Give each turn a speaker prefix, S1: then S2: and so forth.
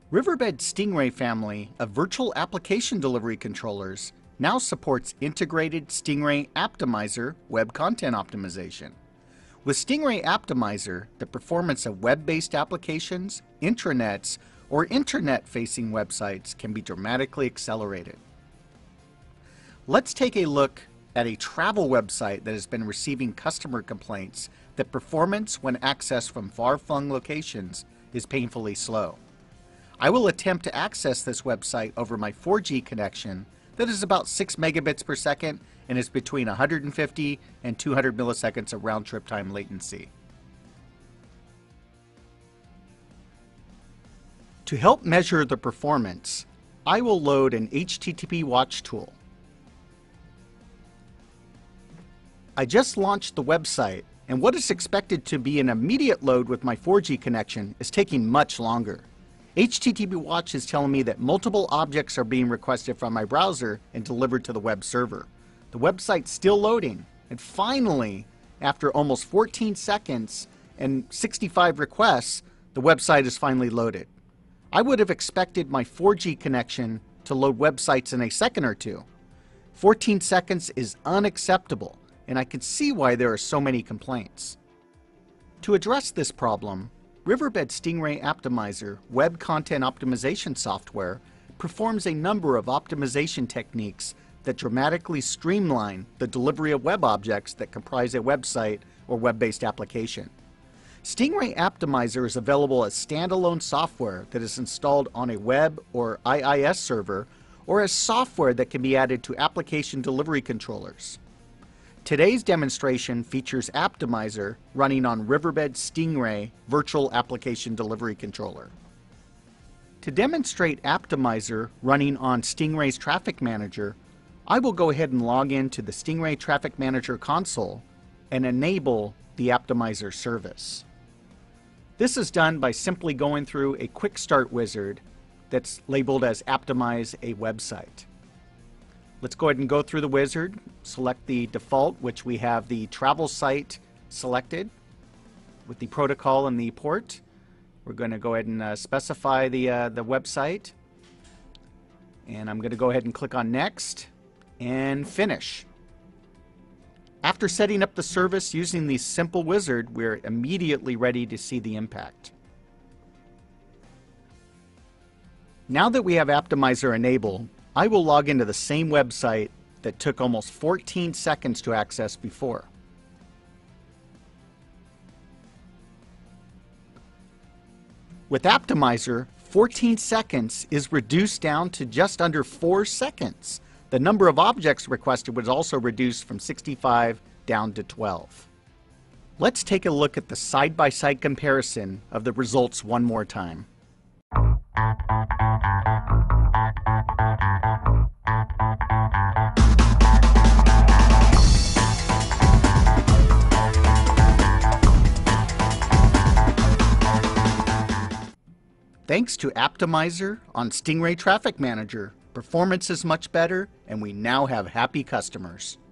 S1: Riverbed Stingray family of virtual application delivery controllers now supports integrated Stingray Aptimizer web content optimization. With Stingray Aptimizer, the performance of web-based applications, intranets, or internet-facing websites can be dramatically accelerated. Let's take a look at a travel website that has been receiving customer complaints that performance when accessed from far-flung locations is painfully slow. I will attempt to access this website over my 4G connection that is about 6 megabits per second and is between 150 and 200 milliseconds of round-trip time latency. To help measure the performance, I will load an HTTP watch tool. I just launched the website, and what is expected to be an immediate load with my 4G connection is taking much longer. HTTP Watch is telling me that multiple objects are being requested from my browser and delivered to the web server. The website's still loading, and finally, after almost 14 seconds and 65 requests, the website is finally loaded. I would have expected my 4G connection to load websites in a second or two. 14 seconds is unacceptable, and I can see why there are so many complaints. To address this problem, Riverbed Stingray Aptimizer web content optimization software performs a number of optimization techniques that dramatically streamline the delivery of web objects that comprise a website or web-based application. Stingray Aptimizer is available as standalone software that is installed on a web or IIS server, or as software that can be added to application delivery controllers. Today's demonstration features Aptimizer running on Riverbed Stingray Virtual Application Delivery Controller. To demonstrate Aptimizer running on Stingray's Traffic Manager, I will go ahead and log into the Stingray Traffic Manager console and enable the Aptimizer service. This is done by simply going through a quick start wizard that's labeled as Aptimize a Website. Let's go ahead and go through the wizard, select the default, which we have the travel site selected with the protocol and the port. We're going to go ahead and specify the website. And I'm going to go ahead and click on Next and Finish. After setting up the service using the simple wizard, we're immediately ready to see the impact. Now that we have Aptimizer enabled, I will log into the same website that took almost 14 seconds to access before. With Aptimizer, 14 seconds is reduced down to just under 4 seconds. The number of objects requested was also reduced from 65 down to 12. Let's take a look at the side-by-side comparison of the results one more time. Thanks to Aptimizer on Stingray Traffic Manager, performance is much better, and we now have happy customers.